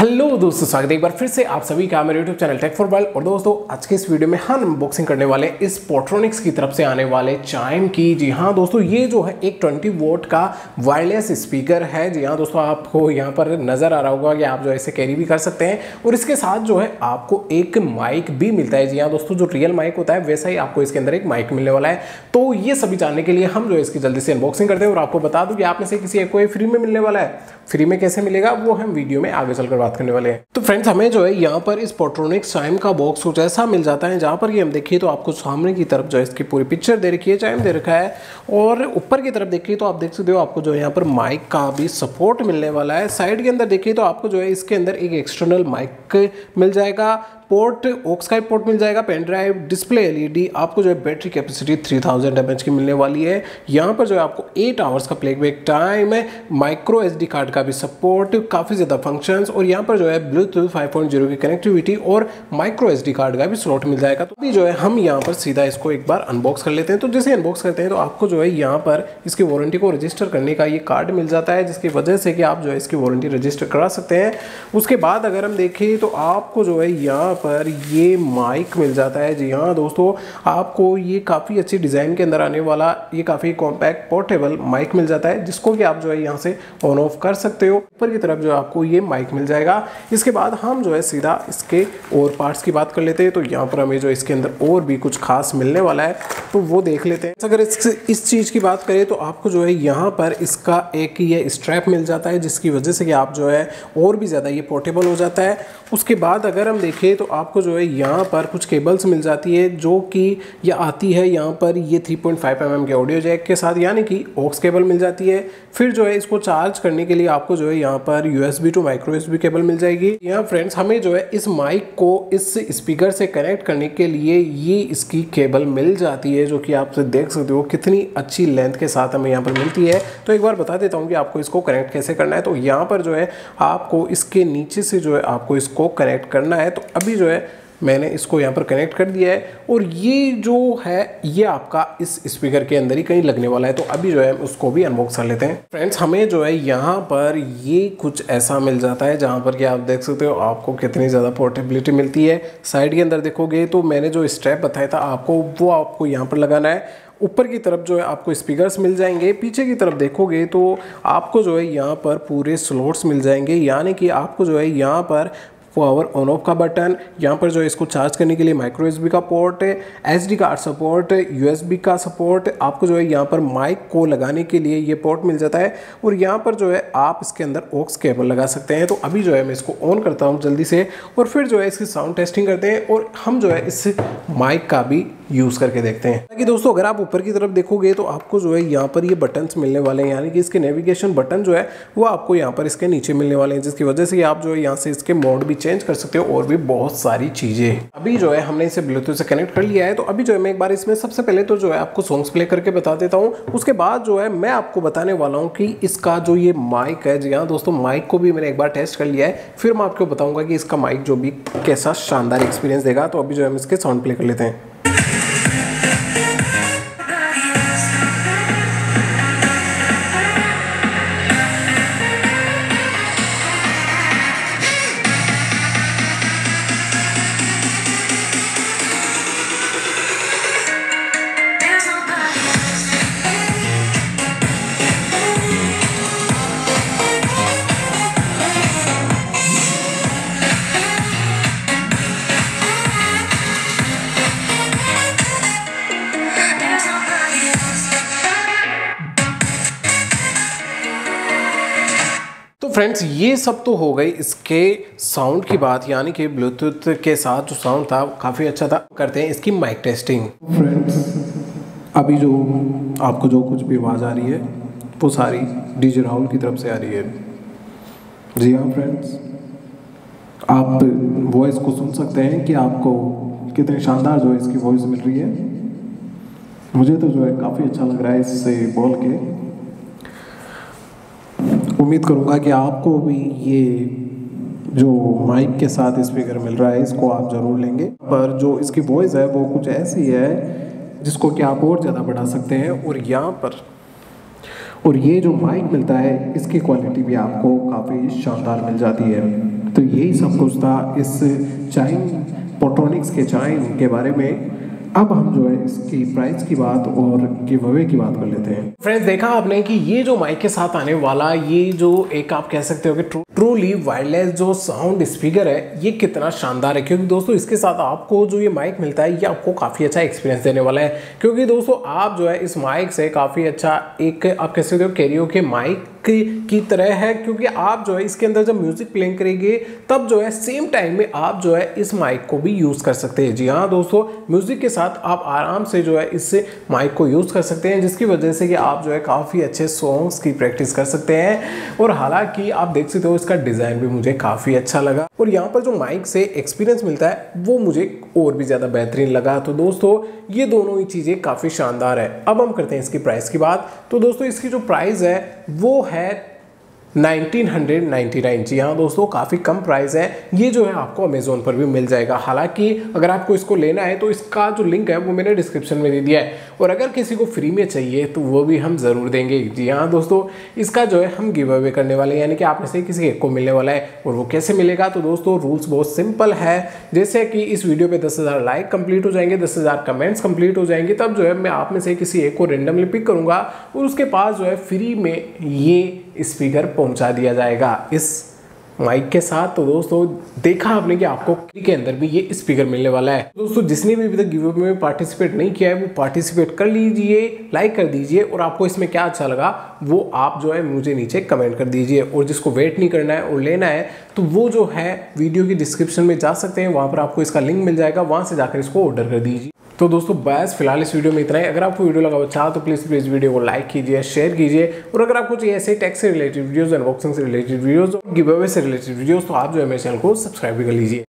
Hello दोस्तों, स्वागत है एक बार फिर से आप सभी का मेरे YouTube channel tech for world. और दोस्तों आज के इस वीडियो में हम अनबॉक्सिंग करने वाले इस पोर्ट्रोनिक्स की तरफ से आने वाले चाइम की। जी हाँ दोस्तों, ये जो है एक 20 वोट का वायरलेस स्पीकर है। जी हाँ दोस्तों, आपको यहाँ पर नजर आ रहा होगा कि आप जो ऐसे कैरी भी कर सकते हैं और इसके साथ जो है आपको एक माइक भी मिलता है। जी हाँ दोस्तों, जो रियल माइक होता है वैसा ही आपको इसके अंदर एक माइक मिलने वाला है। तो ये सभी जानने के लिए हम जो है इसकी जल्दी से अनबॉक्सिंग करते हैं और आपको बता दूं कि आप में से किसी एक को फ्री में मिलने वाला है। फ्री में कैसे मिलेगा वो हम वीडियो में आगे चलकर बात करने वाले हैं। तो फ्रेंड्स, हमें जो है यहाँ पर इस पोर्ट्रोनिक्स चाइम का बॉक्स कुछ ऐसा मिल जाता है जहाँ पर ये हम देखिए तो आपको सामने की तरफ जो है इसकी पूरी पिक्चर दे रखी है, चाइम दे रखा है। और ऊपर की तरफ देखिए तो आप देख सकते हो आपको जो है यहाँ पर माइक का भी सपोर्ट मिलने वाला है। साइड के अंदर देखिए तो आपको जो है इसके अंदर एक एक्सटर्नल माइक मिल जाएगा, पोर्ट ऑक्साइड पोर्ट मिल जाएगा, पेन ड्राइव, डिस्प्ले एलईडी, आपको जो है बैटरी कैपेसिटी 3000 mAh की मिलने वाली है। यहाँ पर जो है आपको 8 आवर्स का प्लेबैक टाइम है, माइक्रो एसडी कार्ड का भी सपोर्ट, काफ़ी ज़्यादा फंक्शंस, और यहाँ पर जो है ब्लूटूथ 5.0 की कनेक्टिविटी और माइक्रो एसडी कार्ड का भी स्लॉट मिल जाएगा। तो अभी जो है हम यहाँ पर सीधा इसको एक बार अनबॉक्स कर लेते हैं। तो जैसे अनबॉक्स करते हैं तो आपको जो है यहाँ पर इसकी वारंटी को रजिस्टर करने का ये कार्ड मिल जाता है, जिसकी वजह से कि आप जो है इसकी वारंटी रजिस्टर करा सकते हैं। उसके बाद अगर हम देखें तो आपको जो है यहाँ पर ये माइक मिल जाता है। जी हाँ दोस्तों, आपको ये काफ़ी अच्छी डिज़ाइन के अंदर आने वाला ये काफ़ी कॉम्पैक्ट पोर्टेबल माइक मिल जाता है, जिसको कि आप जो है यहाँ से ऑन ऑफ कर सकते हो। ऊपर की तरफ जो आपको ये माइक मिल जाएगा। इसके बाद हम जो है सीधा इसके और पार्ट्स की बात कर लेते हैं। तो यहाँ पर हमें जो इसके अंदर और भी कुछ खास मिलने वाला है तो वो देख लेते हैं। अगर इस चीज़ की बात करें तो आपको जो है यहाँ पर इसका एक ये स्ट्रैप मिल जाता है, जिसकी वजह से कि आप जो है और भी ज़्यादा ये पोर्टेबल हो जाता है। उसके बाद अगर हम देखें तो आपको जो है यहाँ पर कुछ केबल्स मिल जाती है, जो कि ये आती है यहाँ पर ये 3.5 mm के ऑडियो जैक के साथ, यानी कि ऑक्स केबल मिल जाती है। फिर जो है इसको चार्ज करने के लिए आपको जो है यहाँ पर USB to micro USB cable मिल जाएगी। यहाँ फ्रेंड्स, हमें जो है इस माइक को इस स्पीकर से कनेक्ट करने के लिए ये इसकी केबल मिल जाती है, जो कि आप देख सकते हो कितनी अच्छी लेंथ के साथ हमें यहाँ पर मिलती है। तो एक बार बता देता हूँ कि आपको इसको कनेक्ट कैसे करना है। तो यहाँ पर जो है आपको इसके नीचे से जो है आपको इसको कनेक्ट करना है। तो अभी जो है मैंने इसको यहाँ पर कनेक्ट कर दिया है और ये जो है ये आपका इस स्पीकर के अंदर ही कहीं लगने वाला है। तो अभी जो है उसको भी अनबॉक्स कर लेते हैं। फ्रेंड्स, हमें जो है यहाँ पर ये कुछ ऐसा मिल जाता है जहाँ पर कि आप देख सकते हो आपको कितनी ज़्यादा पोर्टेबिलिटी मिलती है। साइड के अंदर देखोगे तो मैंने जो स्ट्रैप बताया था आपको, वो आपको यहाँ पर लगाना है। ऊपर की तरफ जो है आपको स्पीकर्स मिल जाएंगे। पीछे की तरफ देखोगे तो आपको जो है यहाँ पर पूरे स्लॉट्स मिल जाएंगे, यानी कि आपको जो है यहाँ पर पावर ऑन ऑफ का बटन, यहाँ पर जो है इसको चार्ज करने के लिए माइक्रो USB का port, SD card support, USB का सपोर्ट, आपको जो है यहाँ पर माइक को लगाने के लिए ये पोर्ट मिल जाता है। और यहाँ पर जो है आप इसके अंदर ऑक्स केबल लगा सकते हैं। तो अभी जो है मैं इसको ऑन करता हूँ जल्दी से और फिर जो है इसकी साउंड टेस्टिंग करते हैं और हम जो है इस माइक का भी यूज़ करके देखते हैं। ताकि दोस्तों अगर आप ऊपर की तरफ देखोगे तो आपको जो है यहाँ पर ये बटन्स मिलने वाले हैं, यानी कि इसके नेविगेशन बटन जो है वो आपको यहाँ पर इसके नीचे मिलने वाले हैं, जिसकी वजह से आप जो है यहाँ से इसके मोड भी चेंज कर सकते हो और भी बहुत सारी चीज़ें। अभी जो है हमने इसे ब्लूटूथ से कनेक्ट कर लिया है। तो अभी जो है मैं एक बार इसमें सबसे पहले तो जो है आपको सॉन्ग्स प्ले करके बता देता हूँ। उसके बाद जो है मैं आपको बताने वाला हूँ कि इसका जो ये माइक है, जी हाँ दोस्तों, माइक को भी मैंने एक बार टेस्ट कर लिया है। फिर मैं आपको बताऊँगा कि इसका माइक जो भी कैसा शानदार एक्सपीरियंस देगा। तो अभी जो है हम इसके साउंड प्ले कर लेते हैं। फ्रेंड्स, ये सब तो हो गई इसके साउंड की बात, यानी कि ब्लूटूथ के साथ जो साउंड था काफ़ी अच्छा था। करते हैं इसकी माइक टेस्टिंग। फ्रेंड्स, अभी जो आपको जो कुछ भी आवाज़ आ रही है वो सारी DJ राहुल की तरफ से आ रही है। जी हाँ फ्रेंड्स, आप वॉइस को सुन सकते हैं कि आपको कितनी शानदार जो है इसकी वॉइस मिल रही है। मुझे तो जो है काफ़ी अच्छा लग रहा है इससे बोल के। उम्मीद करूंगा कि आपको भी ये जो माइक के साथ स्पीकर मिल रहा है इसको आप ज़रूर लेंगे। पर जो इसकी वॉइस है वो कुछ ऐसी है जिसको कि आप और ज़्यादा बढ़ा सकते हैं। और यहाँ पर और ये जो माइक मिलता है इसकी क्वालिटी भी आपको काफ़ी शानदार मिल जाती है। तो तो यही सब कुछ था इस चाइम पोर्ट्रॉनिक्स के चाइम के बारे में। अब हम जो है इसकी प्राइस की बात और गिव अवे की बात कर लेते हैं। फ्रेंड्स, देखा आपने कि ये जो माइक के साथ आने वाला ये जो एक आप कह सकते हो कि ट्रूली वायरलेस जो साउंड स्पीकर है, ये कितना शानदार है। क्योंकि दोस्तों इसके साथ आपको जो ये माइक मिलता है ये आपको काफ़ी अच्छा एक्सपीरियंस देने वाला है। क्योंकि दोस्तों आप जो है इस माइक से काफ़ी अच्छा एक आप कह सकते हो कैरियोके माइक की तरह है। क्योंकि आप जो है इसके अंदर जब म्यूजिक प्लेइंग करेंगे तब जो है सेम टाइम में आप जो है इस माइक को भी यूज़ कर सकते हैं। जी हाँ दोस्तों, म्यूजिक के साथ आप आराम से जो है इस माइक को यूज़ कर सकते हैं, जिसकी वजह से कि आप जो है काफ़ी अच्छे सॉन्ग्स की प्रैक्टिस कर सकते हैं। और हालांकि आप देख सकते हो इसका डिज़ाइन भी मुझे काफ़ी अच्छा लगा और यहाँ पर जो माइक से एक्सपीरियंस मिलता है वो मुझे और भी ज़्यादा बेहतरीन लगा। तो दोस्तों ये दोनों ही चीज़ें काफ़ी शानदार है। अब हम करते हैं इसकी प्राइस की बात। तो दोस्तों इसकी जो प्राइस है वो है 1999। जी हाँ दोस्तों, काफ़ी कम प्राइस है। ये जो है आपको अमेज़ोन पर भी मिल जाएगा। हालांकि अगर आपको इसको लेना है तो इसका जो लिंक है वो मैंने डिस्क्रिप्शन में दे दिया है, और अगर किसी को फ्री में चाहिए तो वो भी हम ज़रूर देंगे। जी हाँ दोस्तों, इसका जो है हम गिव अवे करने वाले हैं, यानी कि आप में से किसी एक को मिलने वाला है। और वो कैसे मिलेगा? तो दोस्तों रूल्स बहुत सिंपल है। जैसे कि इस वीडियो पे 10,000 लाइक कंप्लीट हो जाएंगे, 10,000 कमेंट्स कंप्लीट हो जाएंगे, तब जो है मैं आप में से किसी एक को रेंडमली पिक करूँगा और उसके पास जो है फ्री में ये स्पीकर पहुंचा दिया जाएगा इस माइक के साथ। तो दोस्तों देखा आपने कि आपको के अंदर भी ये स्पीकर मिलने वाला है। दोस्तों जिसने भी अभी तक गिव अवे में पार्टिसिपेट नहीं किया है वो पार्टिसिपेट कर लीजिए, लाइक कर दीजिए, और आपको इसमें क्या अच्छा लगा वो आप जो है मुझे नीचे कमेंट कर दीजिए। और जिसको वेट नहीं करना है और लेना है तो वो जो है वीडियो की डिस्क्रिप्शन में जा सकते हैं, वहाँ पर आपको इसका लिंक मिल जाएगा, वहाँ से जाकर इसको ऑर्डर कर दीजिए। तो दोस्तों बस फिलहाल इस वीडियो में इतना ही। अगर आपको वीडियो लगा अच्छा तो प्लीज़ वीडियो को लाइक कीजिए, शेयर कीजिए, और अगर आपको चाहिए ऐसे टेक से रिलेटेड वीडियोस, अनबॉक्सिंग से रिलेटेड वीडियोस, गिव अवे से रिलेटेड वीडियोस, तो आप जो है मेरे चैनल को सब्सक्राइब भी कर लीजिए।